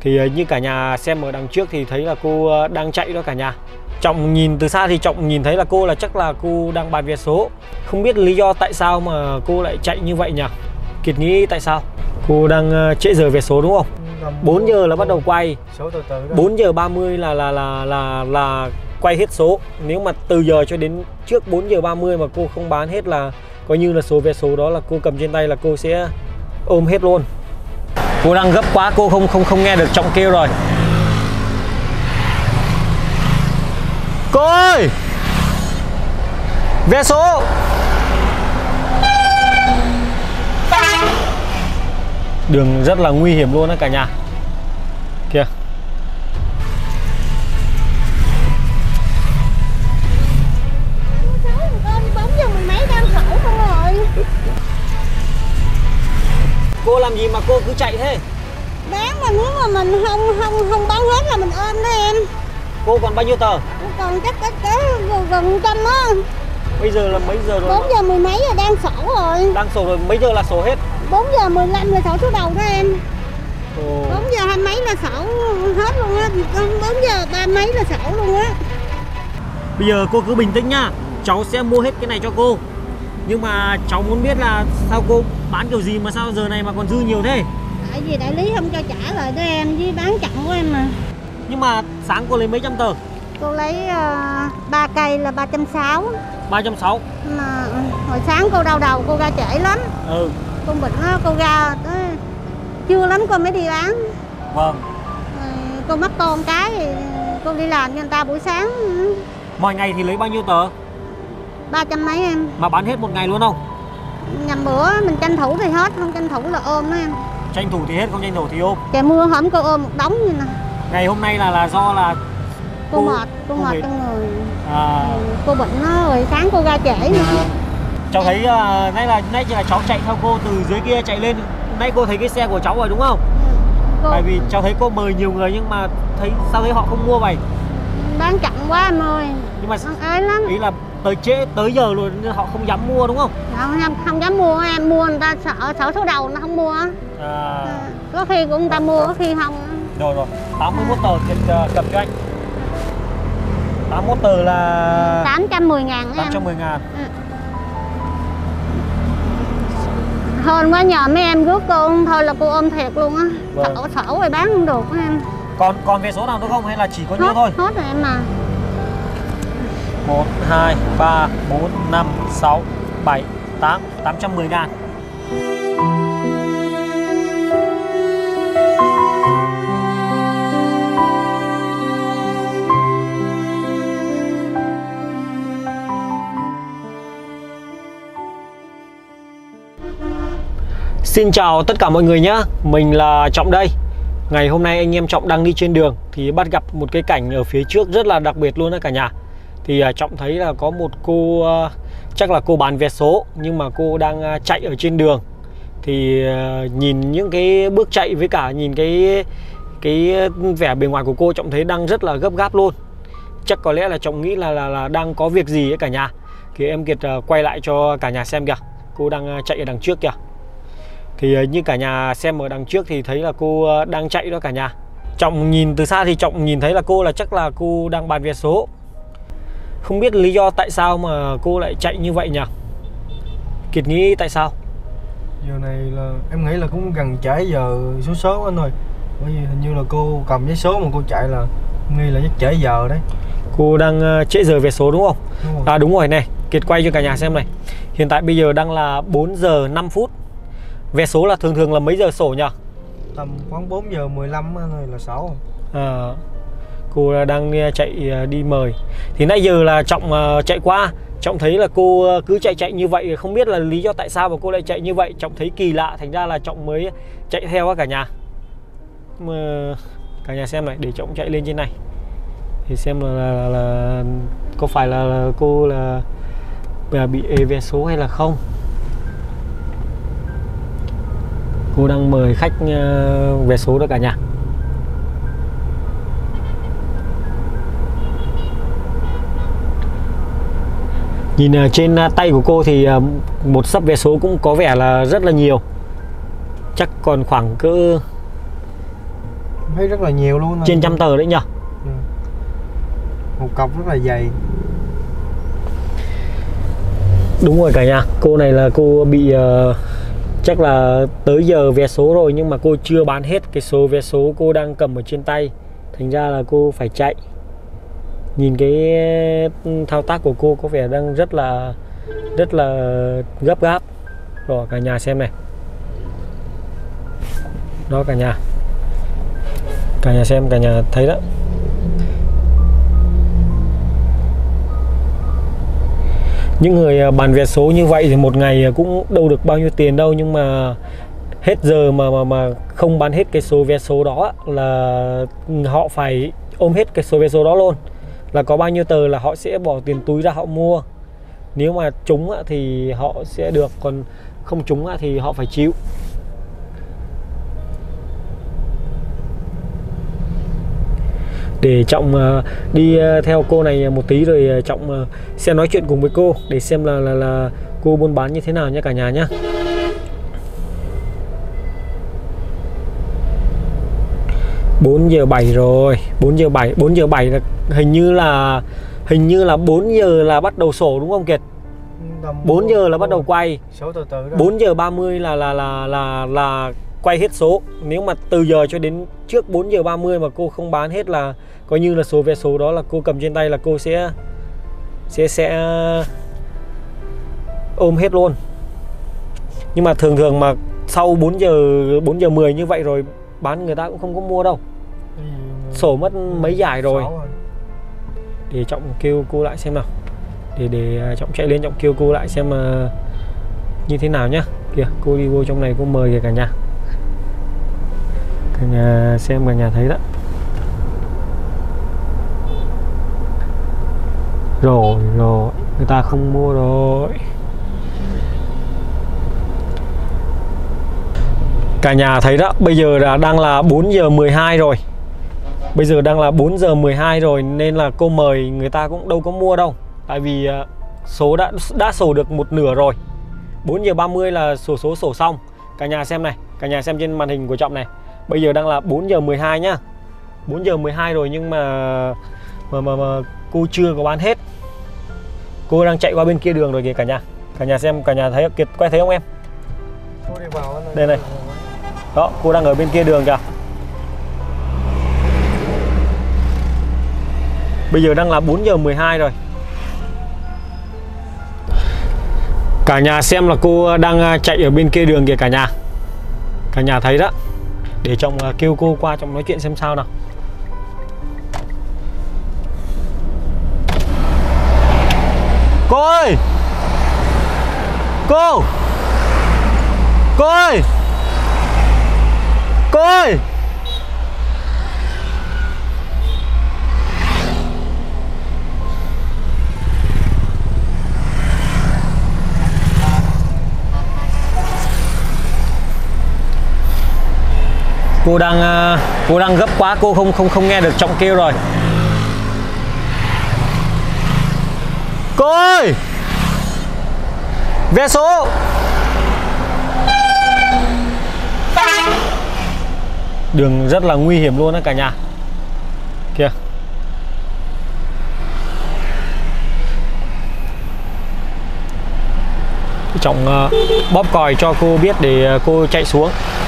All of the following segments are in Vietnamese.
Thì như cả nhà xem ở đằng trước thì thấy là cô đang chạy đó cả nhà. Trọng nhìn từ xa thì Trọng nhìn thấy là cô chắc là cô đang bán vé số. Không biết lý do tại sao mà cô lại chạy như vậy nhỉ? Kiệt nghĩ tại sao? Cô đang trễ giờ vé số đúng không? 4 giờ là bắt đầu quay. Số từ từ đó. 4 giờ 30 là quay hết số. Nếu mà từ giờ cho đến trước 4 giờ 30 mà cô không bán hết là coi như là số vé số đó là cô cầm trên tay là cô sẽ ôm hết luôn. Cô đang gấp quá, cô không nghe được Trọng kêu rồi. Cô ơi! Vé số! Đường rất là nguy hiểm luôn đó cả nhà. Kìa. Cô làm gì mà cô cứ chạy thế? Bán mà nếu mà mình không bán hết là mình ôm đó em. Cô còn bao nhiêu tờ? Còn chắc gần 100 á. Bây giờ là mấy giờ rồi? 4 giờ mười mấy rồi, đang sổ rồi. Đang sổ rồi, mấy giờ là sổ hết? 4 giờ 15 là sổ số đầu đó em. 4 giờ 20 mấy là sổ hết luôn á. 4 giờ 30 mấy là sổ luôn á. Bây giờ cô cứ bình tĩnh nhá. Cháu sẽ mua hết cái này cho cô. Nhưng mà cháu muốn biết là sao cô bán kiểu gì mà sao giờ này mà còn dư nhiều thế? Tại vì đại lý không cho trả lời đó em, với bán chậm của em mà. Nhưng mà sáng cô lấy mấy trăm tờ? Cô lấy 3 cây là 360. 360. Mà hồi sáng cô đau đầu, cô ra trễ lắm. Cô bệnh đó, cô ra chưa lắm cô mới đi bán. Vâng. Cô mất con cái thì cô đi làm cho người ta buổi sáng. Mọi ngày thì lấy bao nhiêu tờ? 300 mấy em. Mà bán hết một ngày luôn không? Nhằm bữa mình tranh thủ thì hết, không tranh thủ là ôm đó em. Tranh thủ thì hết, không tranh thủ thì ôm. Trời mưa hổm cô ôm một đống như nè. Ngày hôm nay là do là cô mệt trong người. Cô bệnh nó rồi sáng cô ra trễ nữa. Cháu thấy nãy là cháu chạy theo cô từ dưới kia chạy lên. Nãy cô thấy cái xe của cháu rồi đúng không? Tại vì cháu thấy cô mời nhiều người nhưng mà sao thấy họ không mua vậy? Bán chậm quá em ơi. Nhưng mà ế lắm. Ý là tới giờ rồi nên họ không dám mua đúng không? Không dám mua, em mua người ta sợ số đầu nó không mua. Có khi của người ta mua, có khi không. Rồi 81 tờ cầm cho anh. 81 tờ là 810.000 em. 810.000. Hên quá nhờ mấy em rước cô, thôi là cô ôm thiệt luôn á. Vâng. Sổ rồi bán không được em. Còn vé số nào nữa không hay là chỉ có nhiêu thôi? Hết rồi em à. 1, 2, 3, 4, 5, 6, 7, 8, 810.000. Xin chào tất cả mọi người nhé. Mình là Trọng đây. Ngày hôm nay anh em Trọng đang đi trên đường thì bắt gặp một cái cảnh ở phía trước rất là đặc biệt luôn đó cả nhà. Thì Trọng thấy là có một cô, chắc là cô bán vé số nhưng mà cô đang chạy ở trên đường. Thì nhìn những cái bước chạy với cả nhìn cái vẻ bề ngoài của cô, Trọng thấy đang rất là gấp gáp luôn. Chắc có lẽ là Trọng nghĩ là đang có việc gì ấy cả nhà. Thì em Kiệt quay lại cho cả nhà xem kìa. Cô đang chạy ở đằng trước kìa. Thì như cả nhà xem ở đằng trước thì thấy là cô đang chạy đó cả nhà. Trọng nhìn từ xa thì Trọng nhìn thấy là cô chắc là cô đang bán vé số. Không biết lý do tại sao mà cô lại chạy như vậy nhỉ? Kiệt nghĩ tại sao? Giờ này là em nghĩ là cũng gần trễ giờ số số anh ơi. Bởi vì hình như là cô cầm giấy số mà cô chạy là nghi là chắc trễ giờ đấy. Cô đang trễ giờ vé số đúng không? Đúng rồi. Đúng rồi này, Kiệt quay cho cả nhà xem này. Hiện tại bây giờ đang là 4 giờ 5 phút. Vé số là thường là mấy giờ sổ nhỉ? Tầm khoảng 4 giờ 15 là sổ. Cô đang chạy đi mời. Thì nãy giờ là Trọng chạy qua. Trọng thấy là cô cứ chạy như vậy. Không biết là lý do tại sao mà cô lại chạy như vậy. Trọng thấy kỳ lạ, thành ra là Trọng mới chạy theo á cả nhà. Mà cả nhà xem này, để Trọng chạy lên trên này thì xem là có phải là cô là bị ế vé số hay là không. Cô đang mời khách vé số đó cả nhà. Nhìn trên tay của cô thì một xấp vé số cũng có vẻ là rất là nhiều. Chắc còn khoảng cỡ thấy rất là nhiều luôn. Trên 100 tờ đấy nhỉ? Ừ. Một cọc rất là dày. Đúng rồi cả nhà, cô này là cô bị chắc là tới giờ vé số rồi nhưng mà cô chưa bán hết cái số vé số cô đang cầm ở trên tay, thành ra là cô phải chạy. Nhìn cái thao tác của cô có vẻ đang rất là gấp gáp. Rồi cả nhà xem này. Đó cả nhà. Cả nhà xem, cả nhà thấy đó. Những người bán vé số như vậy thì một ngày cũng đâu được bao nhiêu tiền đâu, nhưng mà hết giờ mà không bán hết cái số vé số đó là họ phải ôm hết cái số vé số đó luôn. Là có bao nhiêu tờ là họ sẽ bỏ tiền túi ra họ mua. Nếu mà trúng thì họ sẽ được, còn không trúng thì họ phải chịu. Để Trọng đi theo cô này một tí rồi Trọng sẽ nói chuyện cùng với cô để xem là cô buôn bán như thế nào nha cả nhà nhé. Bốn giờ 7 rồi, 4 giờ 7 là hình như là 4 giờ là bắt đầu sổ đúng không Kiệt? 4 giờ là bắt đầu quay. 4 giờ 30 là quay hết số. Nếu mà từ giờ cho đến trước 4 giờ 30 mà cô không bán hết là coi như là số vé số đó là cô cầm trên tay là cô sẽ ôm hết luôn. Nhưng mà thường mà sau 4 giờ 10 như vậy rồi bán người ta cũng không có mua đâu. Sổ mất mấy giải rồi. Để Trọng kêu cô lại xem nào. Để Trọng chạy lên Trọng kêu cô lại xem như thế nào nhá. Kìa, cô đi vô trong này cô mời kìa cả nhà. Cả nhà xem, cả nhà thấy đó. Rồi, người ta không mua rồi. Cả nhà thấy đó, bây giờ đang là 4 giờ 12 rồi. Bây giờ đang là 4 giờ 12 rồi nên là cô mời người ta cũng đâu có mua đâu. Tại vì số đã sổ được một nửa rồi. 4 giờ 30 là sổ xong. Cả nhà xem này, cả nhà xem trên màn hình của Trọng này. Bây giờ đang là 4 giờ 12 nhá. 4 giờ 12 rồi nhưng mà cô chưa có bán hết. Cô đang chạy qua bên kia đường rồi kìa cả nhà. Cả nhà xem, cả nhà thấy Kiệt quay thấy không em? Đây này. Đó, cô đang ở bên kia đường kìa. Bây giờ đang là 4 giờ 12 rồi. Cả nhà xem là cô đang chạy ở bên kia đường kìa cả nhà. Cả nhà thấy đó. Để Trọng kêu cô qua Trọng nói chuyện xem sao nào. Cô ơi! Cô! Cô ơi! Cô ơi! Cô đang gấp quá, cô không nghe được Trọng kêu rồi. Cô ơi! Vé số! Đường rất là nguy hiểm luôn đó cả nhà. Kìa. Trọng bóp còi cho cô biết để cô chạy xuống.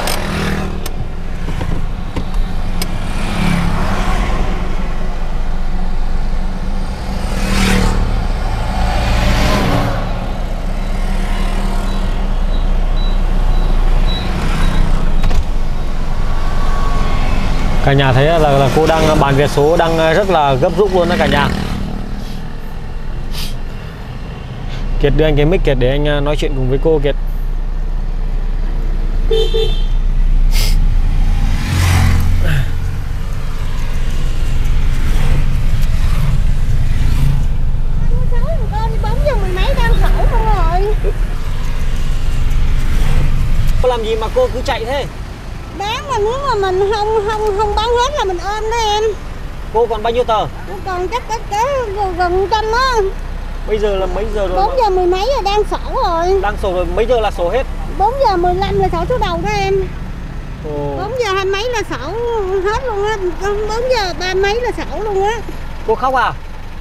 Cả nhà thấy là cô đang bán vé số, đang rất là gấp rút luôn đó cả nhà. Kiệt đưa anh cái mic Kiệt để anh nói chuyện cùng với cô Kiệt. Cô làm gì mà cô cứ chạy thế? Bán mà nếu mà mình không bán hết là mình ôm đó em. Cô còn bao nhiêu tờ? Còn chắc gần 100 á. Bây giờ là mấy giờ rồi? 4 giờ mười mấy rồi, đang sổ rồi. Đang sổ rồi, mấy giờ là sổ hết? 4 giờ 15 là sổ số đầu đó em. Ồ. 4 giờ 20 mấy là sổ hết luôn á, 4 giờ 30 mấy là sổ luôn á. Cô khóc à?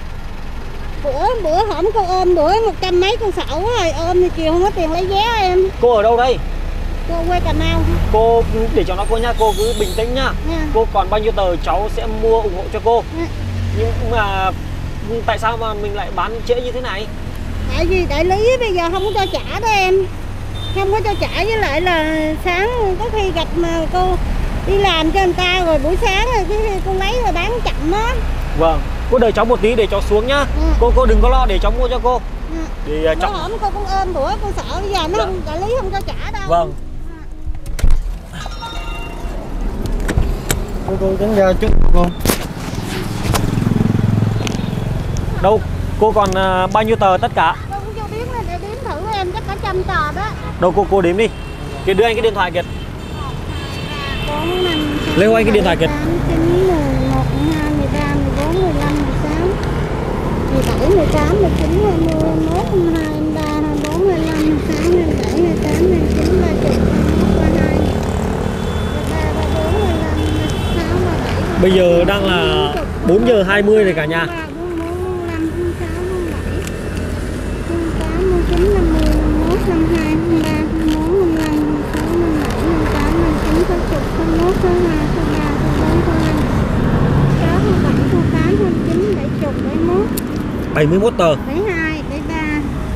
Bữa hổm cô ôm bữa 100 mấy con sổ rồi, ôm thì chiều không có tiền lấy vé em. Cô ở đâu đây? Cô quê Cà Mau. Cô để cho nó cô nha, cô cứ bình tĩnh nhá. Nha. Cô còn bao nhiêu tờ cháu sẽ mua ủng hộ cho cô. Nha. Nhưng mà tại sao mà mình lại bán trễ như thế này? Tại vì đại lý bây giờ không có cho trả đó em. Không có cho trả, với lại là sáng có khi gặp mà cô đi làm cho người ta rồi buổi sáng rồi cái cô lấy rồi bán chậm á. Vâng, cô đợi cháu một tí để cháu xuống nhá. Cô đừng có lo, để cháu mua cho cô. Thì Nó cháu... hổm cô cũng ôm bữa cô sợ bây giờ nó Dạ. không, đại lý không cho trả đâu. Vâng. Cô tránh ra chút cô. Đâu, cô còn bao nhiêu tờ tất cả? Cô cũng chưa biết là để đếm thử em, chắc cả 100 tờ đó. Đâu cô đếm đi. Kìa đưa anh cái điện thoại kìa. 4, 5, 6, Lấy anh cái điện thoại kìa. 8, 9, 11, 12, 13, 14, 15, 16, 17, 18, 19, 20, 21, 22, 23, 24, 25, 26, 27, 28, 29, 30, 31, 32, 33, 34, 35, 36, 37. Bây giờ đang là 4 giờ 20 rồi cả nhà. 43, 44, 45, 46, 47, 48, 49, 50, 51, 52, 53, 54, 55, 56, 57, 58, 59, 60, 61, 62, 63, 64, 65, 67, 68, 69, 70, 71, 71 tờ. 72, 73,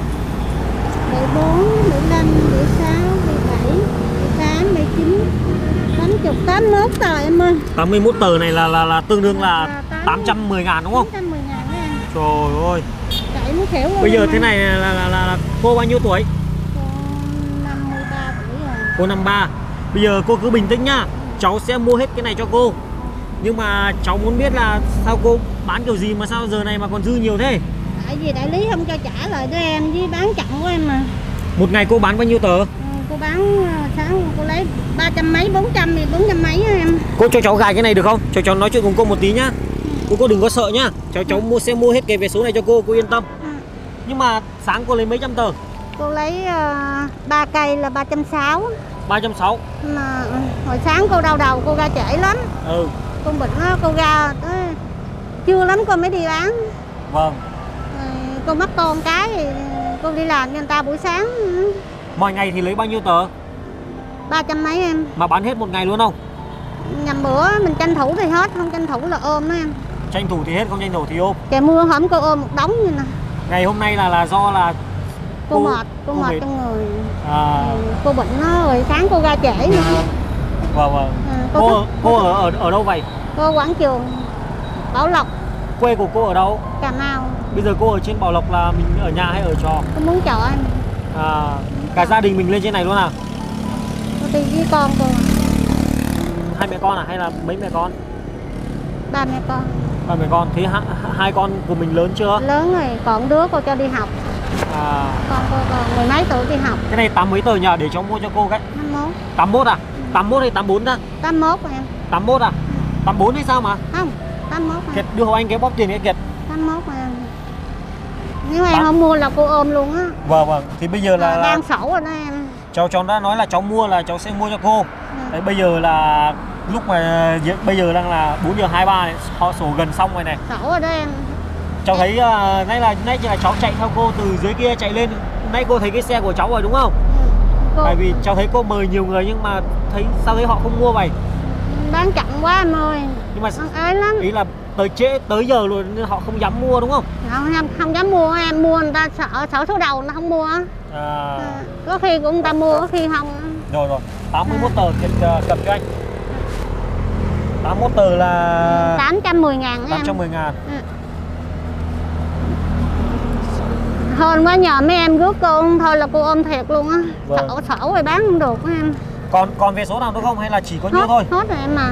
74, 75, 76, 77, 78, 79, 80, 81 tờ em ơi. 81 tờ này là tương đương là 810.000 đúng không? 810.000 đó em. Trời ơi. Chạy muốn khỉu luôn. Bây giờ em thế ơi. này là cô bao nhiêu tuổi? Cô 53 tuổi rồi. Cô 53. Bây giờ cô cứ bình tĩnh nhá. Cháu sẽ mua hết cái này cho cô. Nhưng mà cháu muốn biết là sao cô bán kiểu gì mà sao giờ này mà còn dư nhiều thế? Tại vì đại lý không cho trả lời đó em, với bán chậm của em mà. Một ngày cô bán bao nhiêu tờ? Cô bán sáng cô lấy 300 mấy, 400 thì 400 mấy á em. Cô cho cháu gài cái này được không? Cho cháu nói chuyện cùng cô một tí nhá. Cô đừng có sợ nhá. Cháu sẽ mua hết cái vé số này cho cô yên tâm. Nhưng mà sáng cô lấy mấy trăm tờ? Cô lấy 3 cây là 360. 360. Mà hồi sáng cô đau đầu, cô ra trễ lắm. Ừ. Cô bệnh đó, cô ra tới trưa lắm cô mới đi bán. Vâng. Cô mắc con cái thì cô đi làm cho người ta buổi sáng. Mọi ngày thì lấy bao nhiêu tờ? 300 mấy em. Mà bán hết một ngày luôn không? Nhằm bữa mình tranh thủ thì hết, không tranh thủ là ôm đó em. Tranh thủ thì hết, không tranh thủ thì ôm. Trời mưa hổm cô ôm một đống như nè. Ngày hôm nay là do là Cô mệt mệt. trong người. À, Cô bệnh nó rồi sáng cô ra trễ nữa. vâng. Cô ở đâu vậy? Cô Quảng Trường, Bảo Lộc, Quê của cô ở đâu? Cà Mau. Bây giờ cô ở trên Bảo Lộc là mình ở nhà hay ở trọ? Cô muốn chợ anh. À, cả gia đình mình lên trên này luôn à? Cô đi với con cô. Hai mẹ con à hay là mấy mẹ con? 3 mẹ con. Ba mẹ con. Thế hai con của mình lớn chưa? Lớn rồi, còn đứa cô cho đi học. À, Con cô còn 10 mấy tuổi đi học. cái này 8 mấy tờ nhờ để cháu mua cho cô cái. 51. 81 à? 81 hay 84 ta? 81 em. 81 à? 84 hay sao mà? Không, 81 em. Kiệt đưa hộ anh cái bóp tiền cái Kiệt. 81 em. Nếu em không mua là cô ôm luôn á. Vâng. Thì bây giờ là đang sổ rồi đó em. cháu đã nói là cháu mua là cháu sẽ mua cho cô. Đấy, bây giờ là lúc mà bây giờ đang là 4 giờ 23 này, họ sổ gần xong rồi này. Sổ rồi đó em. Cháu thấy nãy chỉ là cháu chạy theo cô từ dưới kia chạy lên. Nãy cô thấy cái xe của cháu rồi đúng không? Cô Tại vì cháu thấy cô mời nhiều người nhưng mà sao thấy họ không mua vậy? bán chậm quá em ơi. Nhưng mà Ế lắm. ý là tới giờ rồi nên họ không dám mua đúng không? Không dám mua, em mua người ta sợ số đầu nó không mua. À, Có khi cũng người ta mua, có khi không. rồi 81 tờ Kiệt cầm cho anh. 81 tờ là 810.000 em. 810.000. Hơn quá nhờ mấy em rước cô, thôi là cô ôm thiệt luôn á. Vâng. Sổ rồi bán không được á em. Còn vé số nào nữa không hay là chỉ có nhiêu thôi? Hết rồi em mà.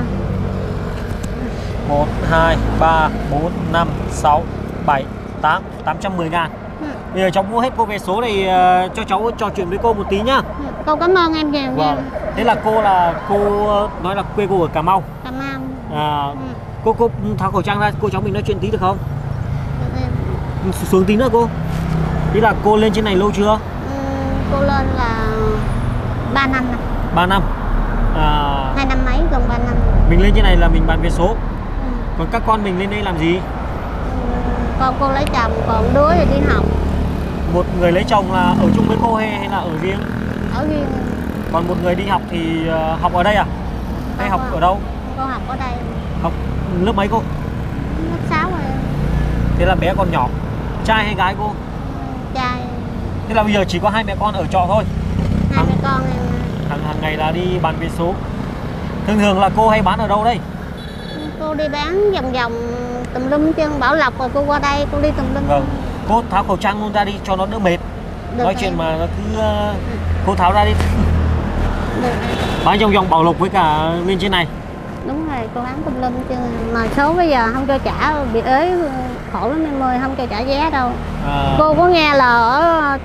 1, 2, 3, 4, 5, 6, 7, 8, 810.000. Bây giờ cháu mua hết cô vé số này cho cháu trò chuyện với cô một tí nhá. Cô cảm ơn em nhiều nha. Vâng. Thế là cô nói là quê cô ở Cà Mau. Cà Mau. À, cô tháo khẩu trang ra, cô cháu mình nói chuyện tí được không? Được em. Xuống tí nữa cô. Thế là cô lên trên này lâu chưa? Cô lên là 3 năm rồi. 3 năm. 2 năm mấy, gần 3 năm. Mình lên trên này là mình bán vé số. Ừ. Còn các con mình lên đây làm gì? Con cô lấy chồng, còn đứa thì đi học. Một người lấy chồng là ở chung với cô hay là ở riêng? Ở riêng. Còn một người đi học thì học ở đây à? Hay học ở đâu? Con học ở đây. Học lớp mấy cô? Lớp 6 rồi. Thế là bé còn nhỏ. Trai hay gái cô? Trai. Thế là bây giờ chỉ có 2 mẹ con ở trọ thôi. 2 mẹ con em. Hàng ngày là đi bán vé số. Thường thường là cô hay bán ở đâu đây? Cô đi bán vòng vòng tùm lum chân Bảo Lộc, rồi cô qua đây cô đi tùm lum. Vâng. Cô tháo khẩu trang luôn ra đi cho nó đỡ mệt. Được Nói em. chuyện mà nó cứ cô tháo ra đi. Được. Bán vòng vòng Bảo Lộc với cả lên trên này. Đúng rồi, cô bán tùm lum chứ. Mà số bây giờ không cho trả, bị ế khổ lắm em ơi, không cho trả vé đâu. Cô có nghe là ở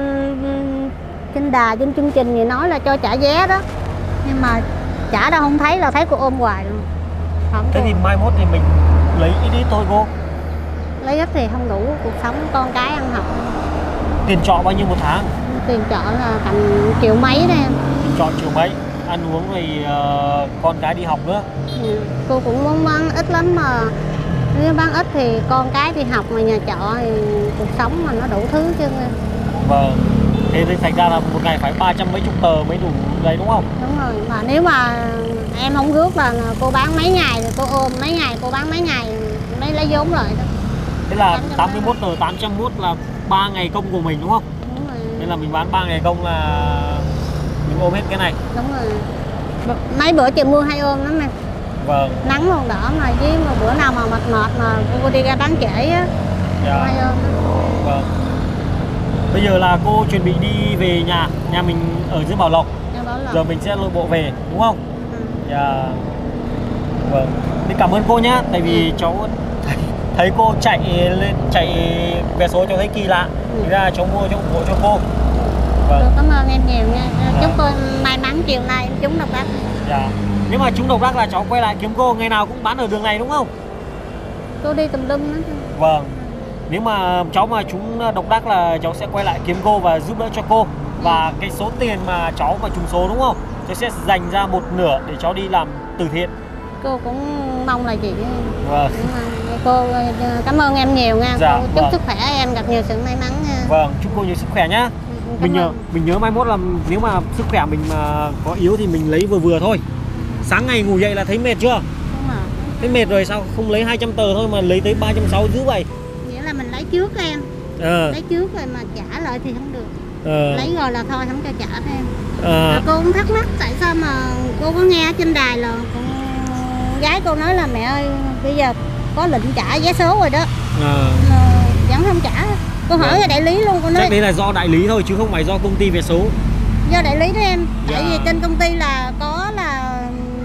trên đài, trên chương trình gì nói là cho trả vé đó. Nhưng mà trả đâu không thấy, là thấy cô ôm hoài luôn. Không Thế cô. thì mai mốt thì mình lấy ít ít thôi cô. Lấy ít thì không đủ cuộc sống con cái ăn học. Tiền trọ bao nhiêu một tháng? Tiền trọ là tầm triệu mấy đó em. Tiền trọ triệu mấy, ăn uống rồi con cái đi học nữa. Ừ. Cô cũng muốn bán ít lắm mà. Nếu bán ít thì con cái đi học, mà nhà trọ thì cuộc sống mà nó đủ thứ chứ. Vâng. Thế thì thành ra là một ngày phải 300 mấy chục tờ mới đủ đấy đúng không? Đúng rồi, mà nếu mà em không rước là cô bán mấy ngày rồi cô ôm mấy ngày, cô bán mấy ngày mới lấy vốn lại đó. Thế là 81 tờ 801 là 3 ngày công của mình đúng không? Đúng rồi. Thế là mình bán 3 ngày công là mình ôm hết cái này. Đúng rồi. Mấy bữa trời mưa hay ôm lắm em. Vâng. Nắng còn đỡ mà, chứ mà bữa nào mà mệt mệt mà cô đi ra bán trễ á, Dạ. hay ôm lắm. Vâng. Bây giờ là cô chuẩn bị đi về nhà mình ở dưới Bảo Lộc. Em bảo là Giờ mình sẽ lội bộ về đúng không? ừ. Dạ. Vâng. Thì cảm ơn cô nhá, tại vì cháu thấy cô chạy vé số cho thấy kỳ lạ. Thì ra cháu mua cho ủng hộ cho cô. Tôi Vâng. cảm ơn em nhiều nha. Chúc tôi may mắn chiều nay em trúng độc đắc. Dạ. Nếu mà trúng độc đắc là cháu quay lại kiếm cô, ngày nào cũng bán ở đường này đúng không? Cô đi tùm lum đó. Vâng. Nếu mà cháu mà trúng độc đắc là cháu sẽ quay lại kiếm cô và giúp đỡ cho cô. Và cái số tiền mà cháu mà trúng số đúng không? Cháu sẽ dành ra một nửa để cháu đi làm từ thiện. Cô cũng mong là chị. Vâng. Cô cảm ơn em nhiều nha. Dạ, Cô chúc vâng. sức khỏe em gặp nhiều sự may mắn nha. Vâng, chúc cô nhiều sức khỏe nhá. Cảm ơn. Mình nhớ mai mốt là nếu mà sức khỏe mình mà có yếu thì mình lấy vừa vừa thôi. Sáng ngày ngủ dậy là thấy mệt chưa? Đúng rồi. Thấy mệt rồi sao không lấy 200 tờ thôi mà lấy tới 360 dữ vậy? Nghĩa là mình lấy trước em. Lấy trước rồi mà trả lại thì không được. Lấy rồi là thôi, không cho trả thêm. Cô cũng thắc mắc tại sao mà cô có nghe ở trên đài là con gái cô nói là mẹ ơi bây giờ có lệnh trả vé số rồi đó, mà vẫn không trả. Cô hỏi là đại lý luôn, cô nói chắc đấy là do đại lý thôi chứ không phải do công ty vé số. do đại lý đó em. Tại Dạ. vì trên công ty là có là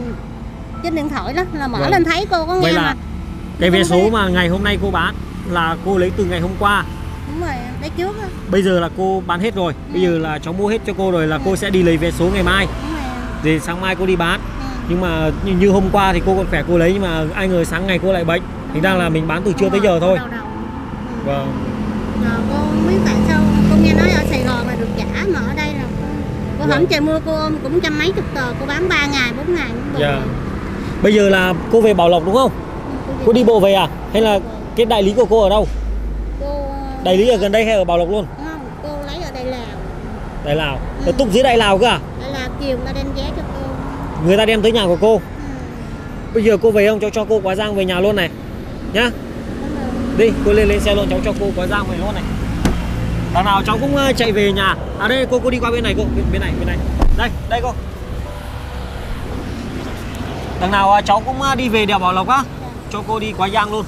trên điện thoại đó là mở Vâng. lên thấy cô có nghe. Vậy là mà cái vé công số ty- mà ngày hôm nay cô bán là cô lấy từ ngày hôm qua. Đúng rồi, lấy trước á. Bây giờ là cô bán hết rồi. Bây giờ là cháu mua hết cho cô rồi là cô sẽ đi lấy vé số ngày mai. Đúng rồi. Thì sáng mai cô đi bán. Ừ. Nhưng mà như hôm qua thì cô còn khỏe cô lấy, nhưng mà ai ngờ sáng ngày cô lại bệnh. Thành ra là mình bán từ trưa tới giờ thôi. Đầu. Vâng. Rồi cô không biết tại sao cô nghe nói ở Sài Gòn là được trả mà ở đây là cô Vâng. hổng trời mưa cô ôm cũng trăm mấy chục tờ, cô bán 3 ngày 4 ngày cũng được. Dạ. Bây giờ là cô về Bảo Lộc đúng không? Cô đi bộ về à? Hay là cái đại lý của cô ở đâu? Cô Đại lý ở gần đây hay ở Bảo Lộc luôn? không, cô lấy ở Đài Lào. Đài Lào. Ở túc dưới Đài Lào cơ à? Đài Lào chiều ta đem vé cho cô. Người ta đem tới nhà của cô. Ừ. Bây giờ cô về không, cháu cho cô Quá Giang về nhà luôn này nhá. Đúng rồi. Đi, cô lên xe luôn, cháu cho cô Quá Giang về luôn này. Đằng nào cháu cũng chạy về nhà. À đây cô đi qua bên này cô, bên này. Đây cô. Đằng nào cháu cũng đi về đèo Bảo Lộc á. Cho cô đi Quá Giang luôn.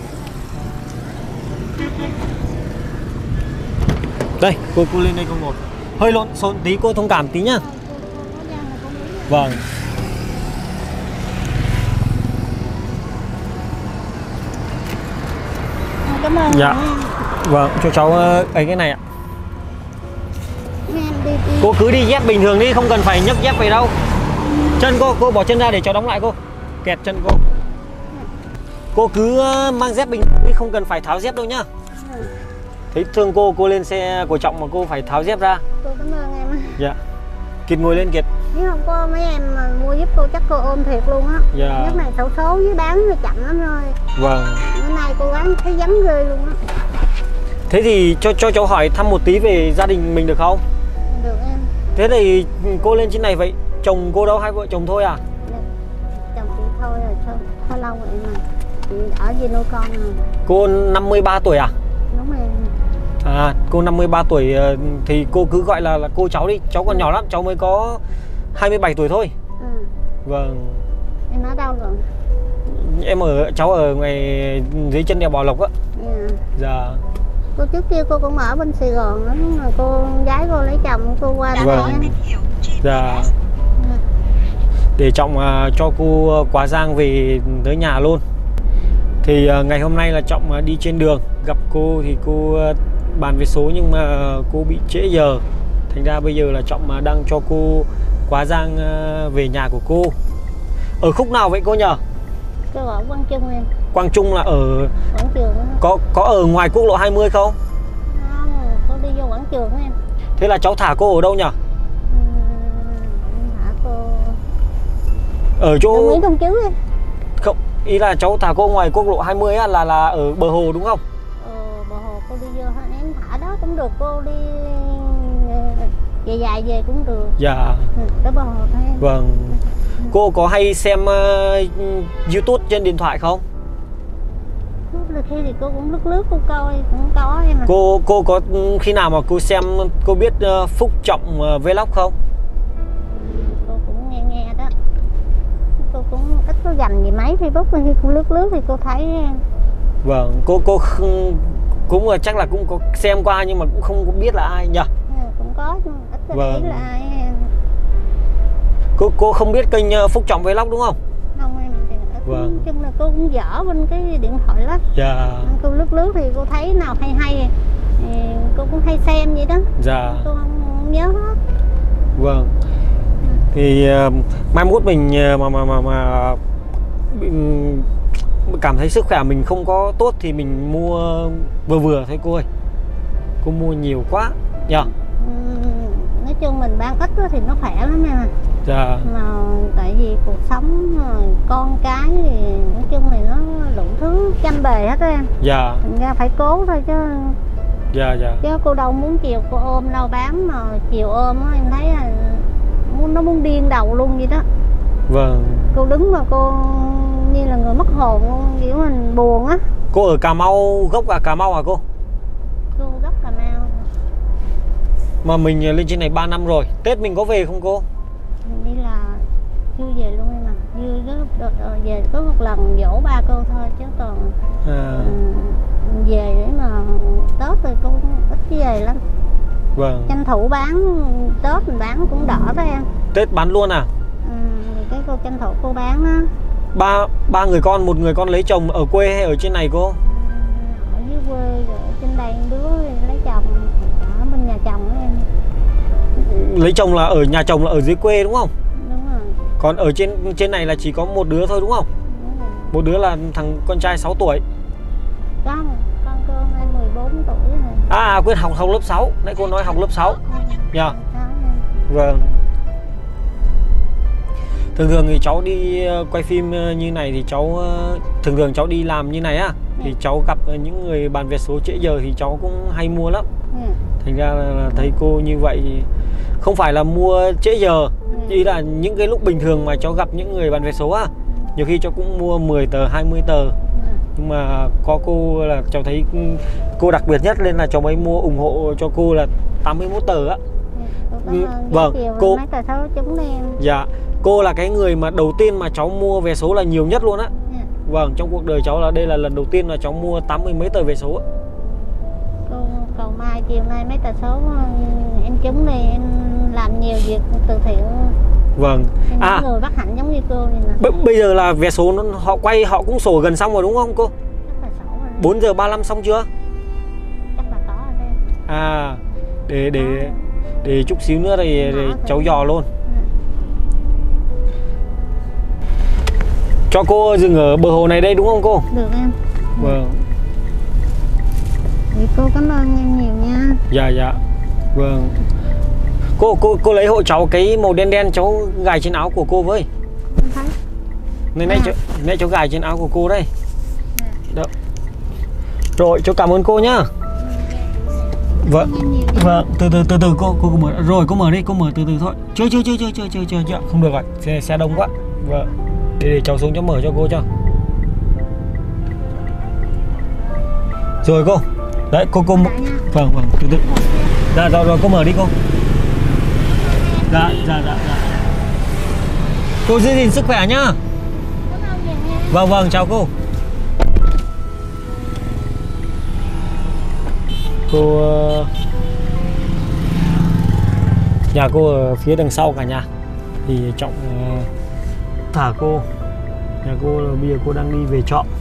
Đây, cô lên đây cô ngồi. Hơi lộn xộn tí cô thông cảm tí nhá. Cô có Giang là cô biết. Vâng. Cảm ơn. Dạ. Vâng, cho cháu ấy cái này ạ. Em đi. Cô cứ đi dép bình thường đi, không cần phải nhấc dép về đâu. Chân cô bỏ chân ra để cháu đóng lại cô. Kẹt chân cô. Cô cứ mang dép bình thường đi, không cần phải tháo dép đâu nhá. Thấy thương cô lên xe của Trọng mà cô phải tháo dép ra. Cô cảm ơn em. Dạ. Kiệt ngồi lên Kiệt. Nếu không có mấy em mà mua giúp cô chắc cô ôm thiệt luôn á. Dạ. Nhất này xấu số với bán thì chậm lắm rồi. Vâng. Bữa nay cô bán thấy vắng ghê luôn á. Thế thì cho cháu hỏi thăm một tí về gia đình mình được không? Được em. Thế thì cô lên trên này vậy, chồng cô đâu, hai vợ chồng thôi à? Chồng chị thôi rồi, thôi lâu rồi mà. Chị ở về nuôi con rồi. Cô 53 tuổi à? Đúng em. À, cô 53 tuổi thì cô cứ gọi là cô cháu đi, cháu còn nhỏ lắm, cháu mới có 27 tuổi thôi. Ừ. Vâng. Em ở đâu rồi? Cháu ở ngoài dưới chân đèo Bảo Lộc á. Dạ. Dạ. Cô trước kia cô cũng ở bên Sài Gòn đó, mà cô gái cô lấy chồng cô qua đây. Vâng. Dạ. Để Trọng cho cô Quá Giang về tới nhà luôn. Thì ngày hôm nay là Trọng đi trên đường gặp cô thì cô bàn vé số nhưng mà cô bị trễ giờ. Thành ra bây giờ là Trọng đang cho cô Quá Giang về nhà của cô. Ở khúc nào vậy cô nhờ? Cô ở Quang Trung em. Quang Trung là ở Quảng Trường đó. có ở ngoài quốc lộ 20 không? Không, cô đi vô Quảng Trường đó em. Thế là cháu thả cô ở đâu nhờ? Hả cô? Ở chỗ Nguyễn Công Trứ em. không, ý là cháu thả cô ngoài quốc lộ 20 á, là ở bờ hồ đúng không? Bờ hồ cô đi vô em thả đó cũng được, cô đi dài dài về cũng được. Dạ. Tới bờ hồ thôi em. Vâng. Cô có hay xem YouTube trên điện thoại không? Lúc khi thì cô cũng lướt cô coi cũng có em. Cô có khi nào mà cô xem, cô biết Phúc Trọng Vlog không? Cô cũng nghe đó. Cô cũng ít có dành gì mấy Facebook, khi cô lướt thì cô thấy. Vâng, cô cũng chắc là cũng có xem qua nhưng mà cũng không có biết là ai nhỉ? Cũng có nhưng ít có Vâng. biết là ai em. Cô không biết kênh Phúc Trọng Vlog đúng không? Không em thì ít. Vâng. Chung là cô cũng dở bên cái điện thoại lắm. Dạ. Cô lướt thì cô thấy nào hay thì cô cũng hay xem vậy đó. Dạ. Cô không nhớ hết. Vâng. Thì mai mốt mình mà cảm thấy sức khỏe mình không có tốt thì mình mua vừa vừa thôi cô ơi. Cô mua nhiều quá nhỉ? Nói chung mình bán ít thì nó khỏe lắm em. Dạ. Mà tại vì cuộc sống rồi con cái thì nói chung thì nó đủ thứ chăm bề hết đó em. Dạ. Thành ra phải cố thôi chứ. Dạ. Dạ. Chứ cô đâu muốn chiều cô ôm đâu bán, mà chiều ôm á em thấy là nó muốn điên đầu luôn vậy đó. Vâng. Cô đứng mà cô như là người mất hồn luôn, kiểu mình buồn á. Cô ở Cà Mau, gốc ở Cà Mau hả cô? Cô gốc Cà Mau. Mà mình lên trên này 3 năm rồi. Tết mình có về không cô? Mình đi là chưa về luôn em à. Về có một lần dỗ ba cô thôi chứ còn về để mà Tết rồi cô cũng ít về lắm. Vâng. Tranh thủ bán Tết mình bán cũng đỡ đó em. Tết bán luôn à? Thì cái cô tranh thủ cô bán á. Ba người con, một người con lấy chồng ở quê hay ở trên này cô? Ở dưới quê rồi ở trên đây đứa lấy chồng ở bên nhà chồng đó em. Lấy chồng là ở nhà chồng là ở dưới quê đúng không? Đúng rồi. Còn ở trên này là chỉ có một đứa thôi đúng không? Đúng rồi. Một đứa là thằng con trai 6 tuổi. Con cô nay 14 tuổi rồi. Quên, học lớp 6. Nãy cô nói học lớp 6 nhờ. Đó em. Vâng. Thường thì cháu đi quay phim như này thì cháu thường cháu đi làm như này á thì cháu gặp những người bàn vé số trễ giờ thì cháu cũng hay mua lắm. Thành ra là thấy cô như vậy không phải là mua trễ giờ, ý là những cái lúc bình thường mà cháu gặp những người bán vé số á, nhiều khi cháu cũng mua 10 tờ 20 tờ. Nhưng mà có cô là cháu thấy cô đặc biệt nhất nên là cháu mới mua ủng hộ cho cô là 81 tờ á. Vâng, cô mấy tờ số chúng đi em. Dạ, cô là cái người mà đầu tiên mà cháu mua vé số là nhiều nhất luôn á. Vâng, trong cuộc đời cháu là đây là lần đầu tiên là cháu mua 80 mấy tờ vé số á. Cô cầu mai chiều nay mấy tờ số em trúng đi, em làm nhiều việc từ thiện. Vâng. Những người bất hạnh giống như cô này nè. Bây giờ là vé số họ quay họ cũng sổ gần xong rồi đúng không cô? Chắc là sổ rồi. 4 giờ 35 xong chưa? Chắc là có rồi đây. Để chút xíu nữa để cháu dò luôn. Cho cô dừng ở bờ hồ này đây đúng không cô? Được em. Vâng. Thì cô cảm ơn em nhiều nha. Dạ. Vâng. Cô lấy hộ cháu cái màu đen đen cháu gài trên áo của cô với. Thấy. Nãy cháu gài trên áo của cô đây. Đó. Rồi cháu cảm ơn cô nhá. Vâng, từ từ cô mở rồi, cô mở đi, cô mở từ từ thôi. Chưa, không được rồi, xe đông quá. Vâng, để cháu xuống cháu mở cho cô cho. Rồi cô, đấy cô vâng từ từ. Dạ rồi cô mở đi cô. Dạ. Cô giữ gìn sức khỏe nhá. Vâng chào cô. Cô nhà cô ở phía đằng sau cả nhà thì Trọng thả cô. Nhà cô là bây giờ cô đang đi về trọ.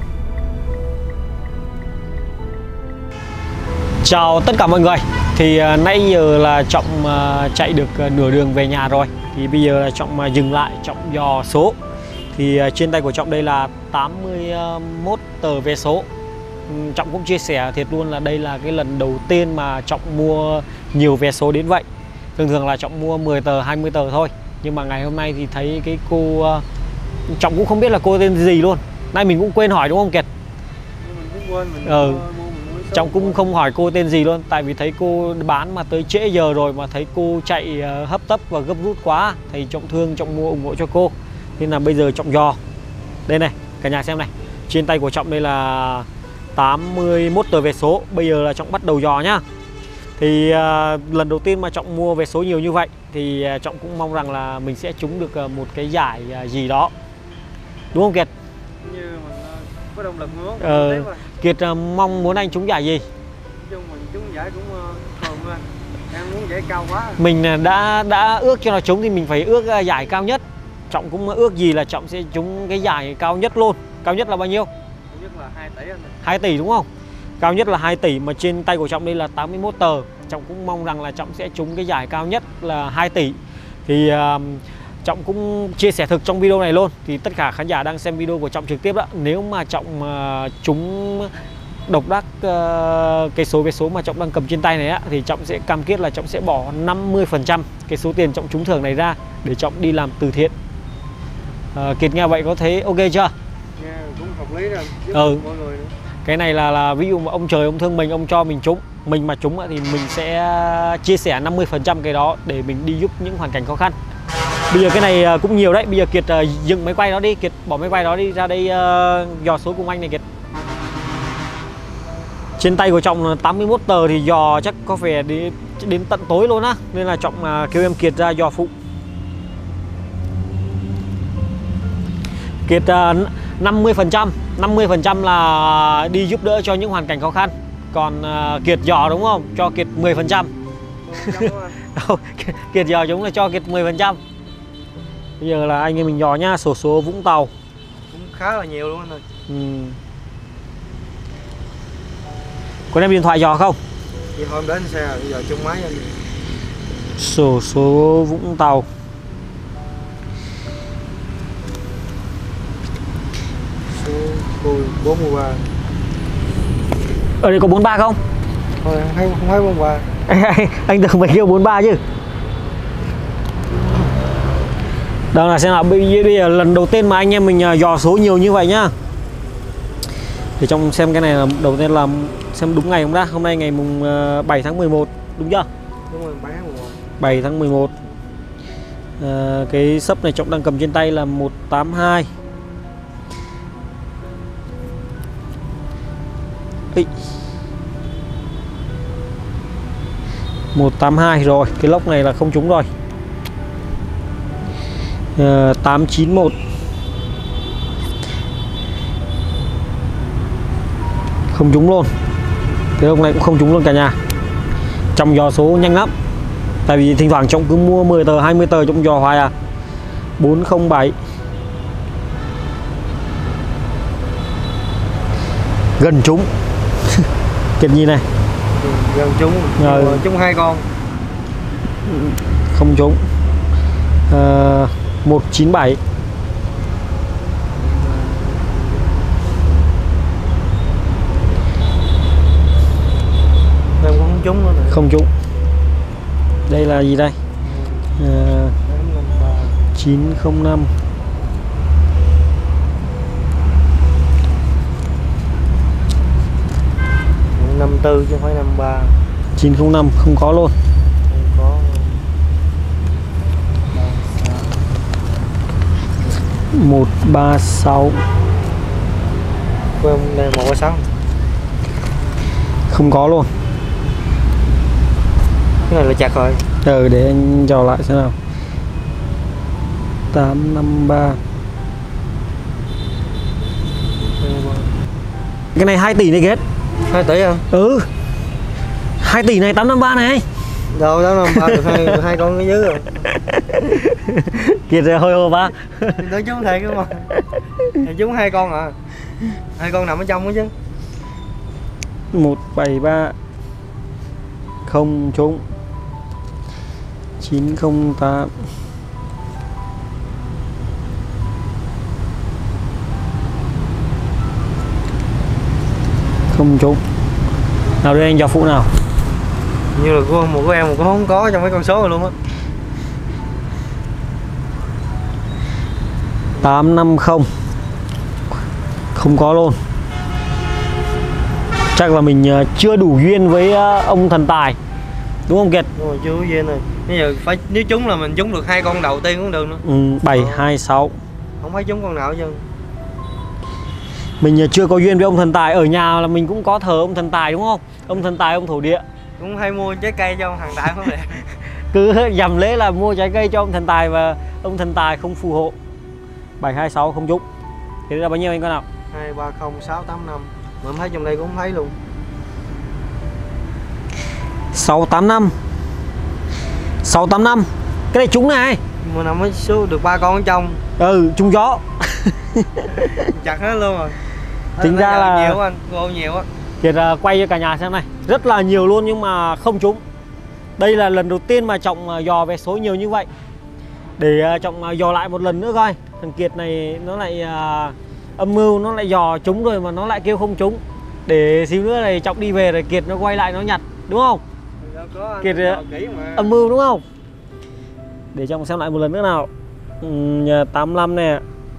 Chào tất cả mọi người. Thì nãy giờ là Trọng chạy được nửa đường về nhà rồi. Thì bây giờ là Trọng dừng lại, Trọng dò số. Thì trên tay của Trọng đây là 81 tờ vé số. Trọng cũng chia sẻ thiệt luôn là đây là cái lần đầu tiên mà Trọng mua nhiều vé số đến vậy. Thường là Trọng mua 10 tờ, 20 tờ thôi. Nhưng mà ngày hôm nay thì thấy cái cô Trọng cũng không biết là cô tên gì luôn. Nay mình cũng quên hỏi đúng không Kiệt? Trọng cũng không hỏi cô tên gì luôn. Tại vì thấy cô bán mà tới trễ giờ rồi mà thấy cô chạy hấp tấp và gấp rút quá. Thì Trọng thương, Trọng mua ủng hộ cho cô. Nên là bây giờ Trọng dò. Đây này, cả nhà xem này. Trên tay của Trọng đây là 81 tờ vé số. Bây giờ là Trọng bắt đầu dò nhá. Thì lần đầu tiên mà Trọng mua vé số nhiều như vậy thì Trọng cũng mong rằng là mình sẽ trúng được một cái giải gì đó. Đúng không Kiệt? Như mình có động lực nữa. Kiệt mong muốn anh trúng giải gì? Chung mình trúng giải cũng thường lên. Em muốn giải cao quá. Mình đã ước cho nó trúng thì mình phải ước giải cao nhất. Trọng cũng ước gì là Trọng sẽ trúng cái giải cao nhất luôn. Cao nhất là bao nhiêu? Cao nhất là 2 tỷ anh. 2 tỷ đúng không? Cao nhất là 2 tỷ mà trên tay của Trọng đây là 81 tờ. Trọng cũng mong rằng là Trọng sẽ trúng cái giải cao nhất là 2 tỷ. Thì Trọng cũng chia sẻ thực trong video này luôn. Thì tất cả khán giả đang xem video của Trọng trực tiếp đó, nếu mà Trọng trúng độc đắc cái số vé số mà Trọng đang cầm trên tay này á, thì Trọng sẽ cam kết là Trọng sẽ bỏ 50% cái số tiền Trọng trúng thưởng này ra để Trọng đi làm từ thiện. Kiệt nghe vậy có thấy ok chưa? Nghe cũng hợp lý rồi, giúp mọi người nữa. Cái này là ví dụ mà ông trời ông thương mình, ông cho mình trúng, mình mà trúng thì mình sẽ chia sẻ 50% cái đó để mình đi giúp những hoàn cảnh khó khăn. Bây giờ cái này cũng nhiều đấy. Bây giờ Kiệt dựng máy quay đó đi, Kiệt bỏ máy quay đó đi ra đây dò số cùng anh này Kiệt. Trên tay của Trọng 81 tờ thì dò chắc có vẻ đến tận tối luôn á. Nên là Trọng kêu em Kiệt ra dò phụ. Kiệt 50% là đi giúp đỡ cho những hoàn cảnh khó khăn. Còn Kiệt dò đúng không? Cho Kiệt 10%. Kiệt dò chúng là cho Kiệt 10%. Bây giờ là anh em mình dò nhá, xổ số Vũng Tàu. Cũng khá là nhiều luôn anh ơi. Có đem điện thoại dò không? Điện thoại đến xe bây giờ chung máy anh. Xổ số Vũng Tàu. Số 43. Ở đây có 43 không? Thôi không thấy 43. Anh tưởng phải kêu 43 chứ. Đó là xem nào, bây giờ lần đầu tiên mà anh em mình dò số nhiều như vậy nhá. Thì trong xem cái này là đầu tiên là xem đúng ngày không đã. Hôm nay ngày mùng 7 tháng 11 đúng chưa? Đúng rồi, 7 tháng 11. 7 tháng 11. Cái sấp này Trọng đang cầm trên tay là 182. Ý. 182 rồi, cái lốc này là không trúng rồi. 891. Không trúng luôn. Cái lốc này cũng không trúng luôn cả nhà. Trong dò số nhanh lắm. Tại vì thỉnh thoảng Trọng cứ mua 10 tờ 20 tờ trong dò hoài à. 407. Gần trúng. Kiệt nhìn này. Gần trúng. Trúng 2 con. Không trúng. 197. Em cũng không trúng nữa này. Không trúng. Đây là gì đây? 905. Năm tư chứ không phải 53. 905 không có luôn. Không có. 136 Của em đây 136. không có luôn. Cái này là chặt rồi. Để anh dò lại xem nào. 853. Cái này 2 tỷ này Kiệt. 2 tỷ không? 2 tỷ này 853 này. Đâu đó 53 được hai con ở dưới rồi. Kiệt hơi hộp á. Nói trúng thiệt cơ mà. Trúng 2 con à. 2 con nằm ở trong đó chứ. 173 không trúng. 908 không trúng. Nào đây anh cho phụ nào. Như là một của em một cũng không có trong mấy con số rồi luôn á. 850 không có luôn. Chắc là mình chưa đủ duyên với ông thần tài, đúng không Kiệt? Đúng rồi, chưa có duyên rồi. Bây giờ phải nếu trúng là mình trúng được 2 con đầu tiên cũng được nữa. 726 không phải trúng con nào hết trơn. Mình chưa có duyên với ông thần tài. Ở nhà là mình cũng có thờ ông thần tài đúng không? Ông thần tài, ông thổ địa. Cũng hay mua trái cây cho ông thần tài không vậy? Cứ nhằm lễ là mua trái cây cho ông thần tài và ông thần tài không phù hộ. 726 không trúng. Thì là bao nhiêu anh con nào? 230685. Mà em thấy trong đây cũng không thấy luôn. 685 685. Cái này trúng này. Mà nằm ở số được 3 con ở trong. Trúng gió. Chặt hết luôn rồi. Tính ra là nhiều anh, cô nhiều á. Kiệt quay cho cả nhà xem này. Rất là nhiều luôn nhưng mà không trúng. Đây là lần đầu tiên mà Trọng dò vé số nhiều như vậy. Để Trọng dò lại một lần nữa coi. Thằng Kiệt này nó lại âm mưu, nó lại dò trúng rồi mà nó lại kêu không trúng. Để xíu nữa này Trọng đi về rồi Kiệt nó quay lại nó nhặt, đúng không? Kiệt âm mưu đúng không? Để Trọng xem lại một lần nữa nào. 85 nè.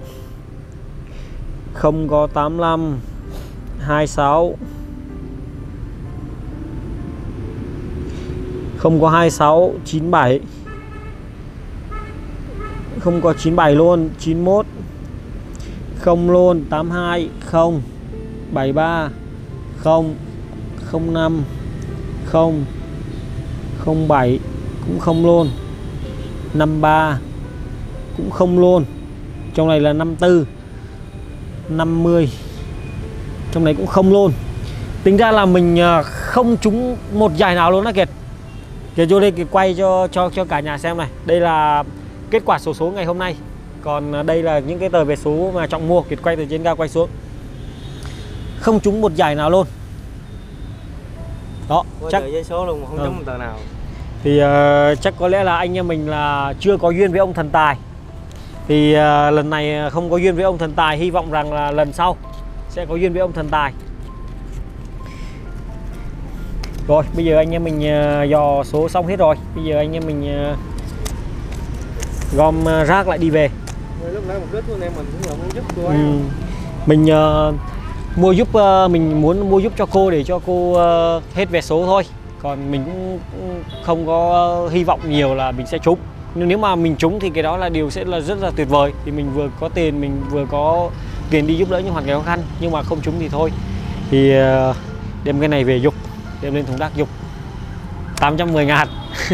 Không có 85. 26 không có 26. 97 không có 97 luôn. 91 không luôn. 82 không. 73 không. 05 không. 07 cũng không luôn. 53 cũng không luôn. Trong này là 54 50. Trong này cũng không luôn. Tính ra là mình không trúng một giải nào luôn đó Kiệt. Kiệt vô đây Kiệt quay cho cả nhà xem này. Đây là kết quả xổ số ngày hôm nay. Còn đây là những cái tờ vé số mà Trọng mua. Kiệt quay từ trên cao quay xuống. Không trúng một giải nào luôn. Đó, chắc giấy số luôn mà không trúng một tờ nào. Thì chắc có lẽ là anh em mình là chưa có duyên với ông thần tài. Thì lần này không có duyên với ông thần tài. Hy vọng rằng là lần sau sẽ có duyên với ông thần tài. Rồi bây giờ anh em mình dò số xong hết rồi. Bây giờ anh em mình gom rác lại đi về. Lúc nãy mục đích của anh em mình cũng là muốn giúp cô ấy. Mình mua giúp, mình muốn mua giúp cho cô để cho cô hết vé số thôi. Còn mình cũng không có hy vọng nhiều là mình sẽ trúng. Nhưng nếu mà mình trúng thì cái đó là điều sẽ là rất là tuyệt vời. Thì mình vừa có tiền, mình vừa có tiền đi giúp đỡ những hoàn cảnh khó khăn. Nhưng mà không trúng thì thôi. Thì đem cái này về dục, đem lên thùng rác dục 810.000.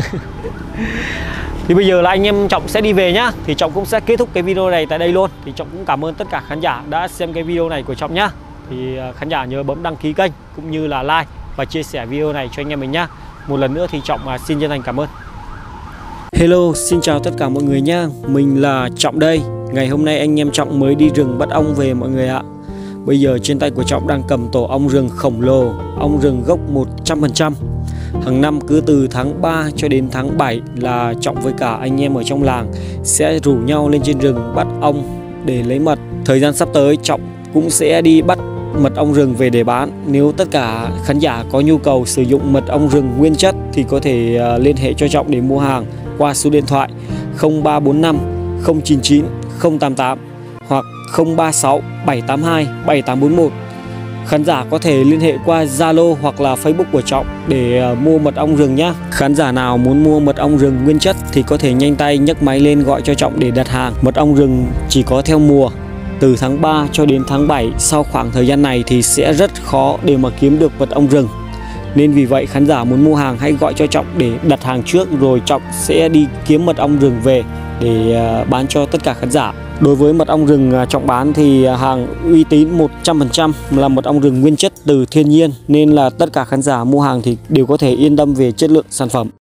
Thì bây giờ là anh em Trọng sẽ đi về nhá. Thì Trọng cũng sẽ kết thúc cái video này tại đây luôn. Thì Trọng cũng cảm ơn tất cả khán giả đã xem cái video này của Trọng nhá. Thì khán giả nhớ bấm đăng ký kênh cũng như là like và chia sẻ video này cho anh em mình nhá. Một lần nữa thì Trọng xin chân thành cảm ơn. Hello, xin chào tất cả mọi người nha. Mình là Trọng đây. Ngày hôm nay anh em Trọng mới đi rừng bắt ong về mọi người ạ. Bây giờ trên tay của Trọng đang cầm tổ ong rừng khổng lồ, ong rừng gốc 100%. Hàng năm cứ từ tháng 3 cho đến tháng 7 là Trọng với cả anh em ở trong làng sẽ rủ nhau lên trên rừng bắt ong để lấy mật. Thời gian sắp tới Trọng cũng sẽ đi bắt mật ong rừng về để bán. Nếu tất cả khán giả có nhu cầu sử dụng mật ong rừng nguyên chất thì có thể liên hệ cho Trọng để mua hàng qua số điện thoại 0345 099 088 hoặc 036 782 7841. Khán giả có thể liên hệ qua Zalo hoặc là Facebook của Trọng để mua mật ong rừng nhé. Khán giả nào muốn mua mật ong rừng nguyên chất thì có thể nhanh tay nhấc máy lên gọi cho Trọng để đặt hàng. Mật ong rừng chỉ có theo mùa, từ tháng 3 cho đến tháng 7. Sau khoảng thời gian này thì sẽ rất khó để mà kiếm được mật ong rừng. Nên vì vậy khán giả muốn mua hàng hãy gọi cho Trọng để đặt hàng trước, rồi Trọng sẽ đi kiếm mật ong rừng về để bán cho tất cả khán giả. Đối với mật ong rừng Trọng bán thì hàng uy tín 100% là mật ong rừng nguyên chất từ thiên nhiên, nên là tất cả khán giả mua hàng thì đều có thể yên tâm về chất lượng sản phẩm.